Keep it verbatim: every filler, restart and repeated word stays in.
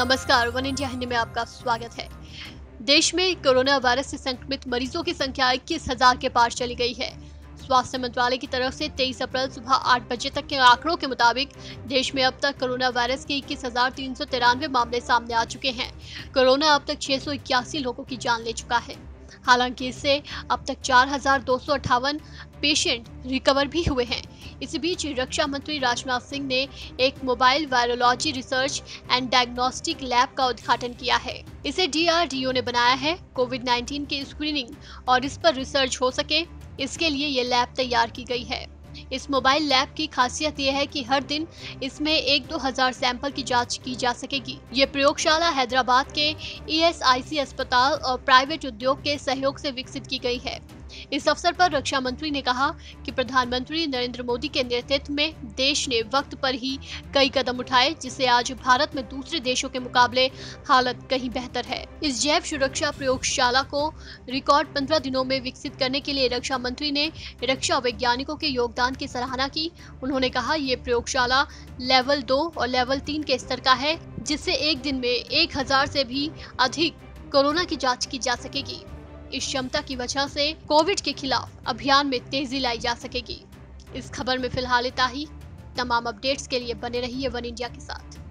नमस्कार, one India Hindi में आपका स्वागत है। देश में कोरोना वायरस से संक्रमित मरीजों की संख्या इक्कीस हजार के पार चली गई है। स्वास्थ्य मंत्रालय की तरफ से तेईस अप्रैल सुबह आठ बजे तक के आंकड़ों के मुताबिक देश में अब तक कोरोना वायरस के इक्कीस हजार तीन सौ तिरानवे मामले सामने आ चुके हैं। कोरोना अब तक छह सौ इक्यासी लोगों की जान ले चुका है। हालांकि इससे अब तक चार हजार दो सौ अट्ठावन पेशेंट रिकवर भी हुए हैं। इसी बीच रक्षा मंत्री राजनाथ सिंह ने एक mobile virology research and diagnostic lab का उद्घाटन किया है। इसे डी आर डी ओ ने बनाया है। कोविड नाइन्टीन की स्क्रीनिंग और इस पर रिसर्च हो सके, इसके लिए ये लैब तैयार की गई है। इस मोबाइल लैब की खासियत यह है कि हर दिन इसमें एक दो हजार सैंपल की जांच की जा सकेगी। ये प्रयोगशाला हैदराबाद के ई एस आई सी अस्पताल और प्राइवेट उद्योग के सहयोग से विकसित की गई है। इस अवसर पर रक्षा मंत्री ने कहा कि प्रधानमंत्री नरेंद्र मोदी के नेतृत्व में देश ने वक्त पर ही कई कदम उठाए, जिससे आज भारत में दूसरे देशों के मुकाबले हालत कहीं बेहतर है। इस जैव सुरक्षा प्रयोगशाला को रिकॉर्ड पंद्रह दिनों में विकसित करने के लिए रक्षा मंत्री ने रक्षा वैज्ञानिकों के योगदान की सराहना की। उन्होंने कहा, ये प्रयोगशाला लेवल दो और लेवल तीन के स्तर का है, जिससे एक दिन में एक हजार से भी अधिक कोरोना की जाँच की जा सकेगी। इस क्षमता की वजह से कोविड के खिलाफ अभियान में तेजी लाई जा सकेगी। इस खबर में फिलहाल इतना ही। तमाम अपडेट्स के लिए बने रहिए वन इंडिया के साथ।